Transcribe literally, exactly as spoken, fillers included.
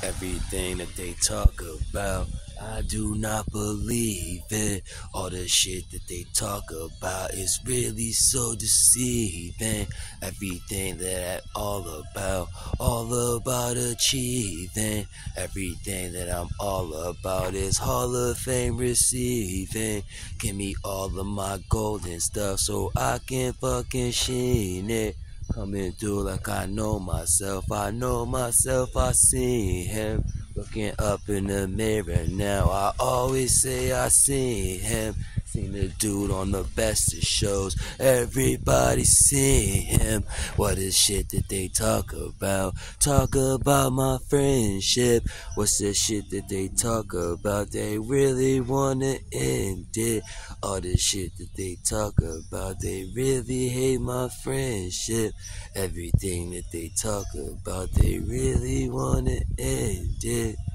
Everything that they talk about, I do not believe it. All the shit that they talk about is really so deceiving. Everything that I'm all about, all about achieving. Everything that I'm all about is Hall of Fame receiving. Give me all of my golden stuff so I can fucking sheen it. Coming through like I know myself, I know myself, I see him. Looking up in the mirror now, I always say I see him. Seen the dude on the best of shows, everybody see him. What is shit that they talk about? Talk about my friendship. What's the shit that they talk about? They really wanna end it. All the shit that they talk about, they really hate my friendship. Everything that they talk about, they really wanna end it.